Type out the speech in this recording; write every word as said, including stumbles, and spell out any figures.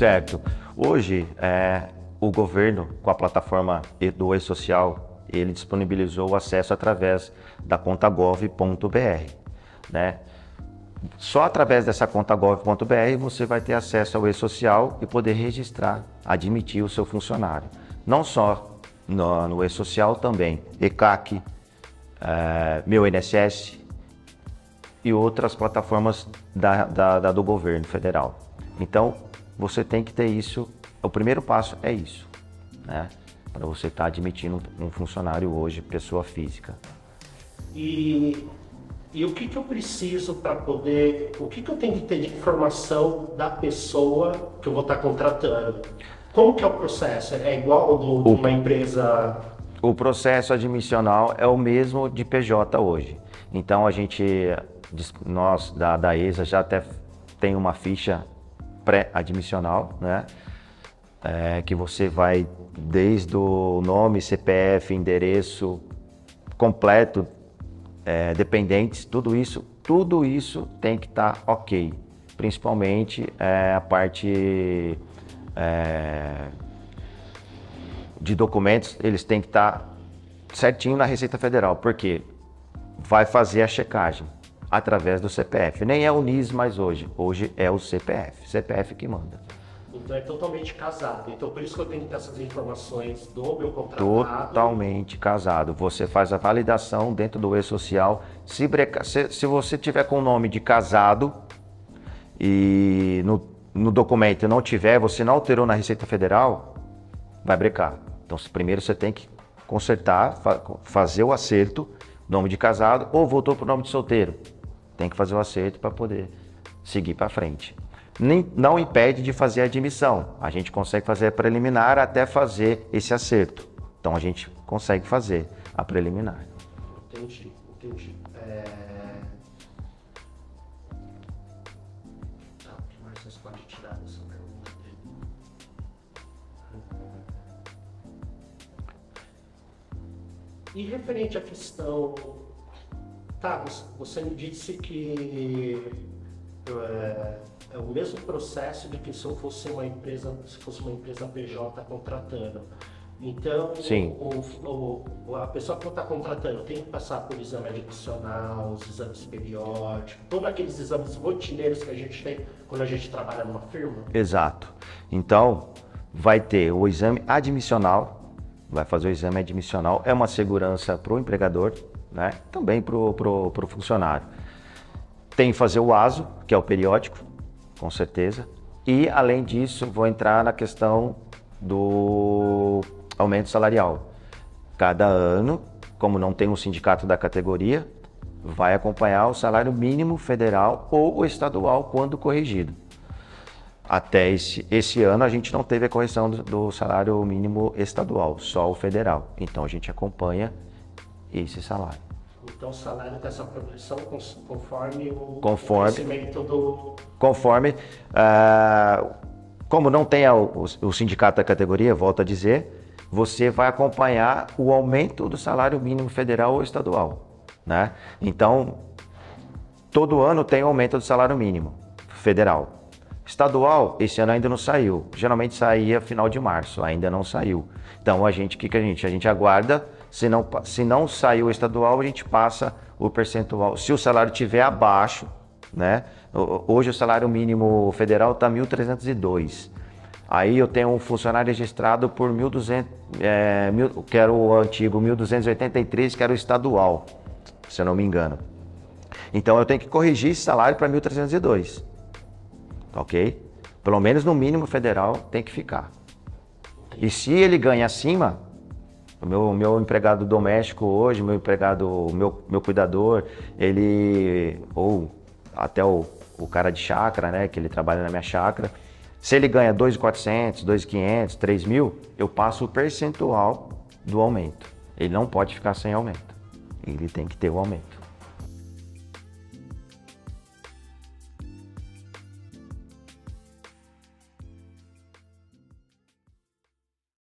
Certo. Hoje, é, o governo, com a plataforma do E-Social, ele disponibilizou o acesso através da conta gov ponto br, né? Só através dessa conta gov ponto br você vai ter acesso ao E-Social e poder registrar, admitir o seu funcionário. Não só no, no E-Social, também E C A C, é, Meu I N S S e outras plataformas da, da, da, do governo federal. Então, você tem que ter isso, o primeiro passo é isso, né? Para você estar admitindo um funcionário hoje, pessoa física. E, e o que, que eu preciso para poder, o que, que eu tenho que ter de informação da pessoa que eu vou estar contratando? Como que é o processo? É igual ao do, de uma empresa? O processo admissional é o mesmo de P J hoje. Então a gente, nós da, da E S A já até tem uma ficha pré-admissional, né? É, que você vai desde o nome, C P F, endereço completo, é, dependentes, tudo isso, tudo isso tem que estar tá ok. Principalmente é, a parte é, de documentos, eles têm que estar tá certinho na Receita Federal, porque vai fazer a checagem através do C P F. Nem é o N I S mais hoje, hoje é o C P F, C P F que manda. Então é totalmente casado, então por isso que eu tenho que ter essas informações do meu contratado. Totalmente casado, você faz a validação dentro do E-Social, se, breca... se, se você tiver com o nome de casado e no, no documento não tiver, você não alterou na Receita Federal, vai brecar. Então primeiro você tem que consertar, fa fazer o acerto, nome de casado, ou voltou para o nome de solteiro. Tem que fazer o acerto para poder seguir para frente. Nem, não impede de fazer a admissão. A gente consegue fazer a preliminar até fazer esse acerto. Então a gente consegue fazer a preliminar. Entendi, entendi. É... Tá, o que mais vocês podem tirar dessa pergunta dele? E referente à questão... Tá, você me disse que... É... É o mesmo processo de que se eu fosse uma empresa, se fosse uma empresa P J contratando. Então, Sim. O, o, a pessoa que está contratando tem que passar por exame admissional, os exames periódicos, todos aqueles exames rotineiros que a gente tem quando a gente trabalha numa firma. Exato. Então, vai ter o exame admissional, vai fazer o exame admissional, é uma segurança para o empregador, né? Também para o funcionário. Tem que fazer o ASO, que é o periódico, com certeza. E, além disso, vou entrar na questão do aumento salarial. Cada ano, como não tem um sindicato da categoria, vai acompanhar o salário mínimo federal ou o estadual quando corrigido. Até esse, esse ano a gente não teve a correção do, do salário mínimo estadual, só o federal. Então a gente acompanha esse salário. Então o salário dessa progressão conforme o conforme, crescimento do... Conforme, uh, como não tem o, o, o sindicato da categoria, volto a dizer, você vai acompanhar o aumento do salário mínimo federal ou estadual, né? Então, todo ano tem aumento do salário mínimo federal. Estadual, esse ano ainda não saiu. Geralmente saía final de março, ainda não saiu. Então, a gente, o que, que a gente? A gente aguarda. Se não, se não saiu o estadual, a gente passa o percentual. Se o salário estiver abaixo, né? Hoje o salário mínimo federal está mil trezentos e dois. Aí eu tenho um funcionário registrado por mil e duzentos, é, mil, que era o antigo mil duzentos e oitenta e três, que era o estadual, se eu não me engano. Então eu tenho que corrigir esse salário para mil trezentos e dois. Ok? Pelo menos no mínimo federal tem que ficar. E se ele ganha acima... O meu, meu empregado doméstico hoje, meu empregado, meu, meu cuidador, ele, ou até o, o cara de chácara, né, que ele trabalha na minha chácara, se ele ganha dois mil e quatrocentos, dois mil e quinhentos, três mil, eu passo o percentual do aumento. Ele não pode ficar sem aumento, ele tem que ter o aumento.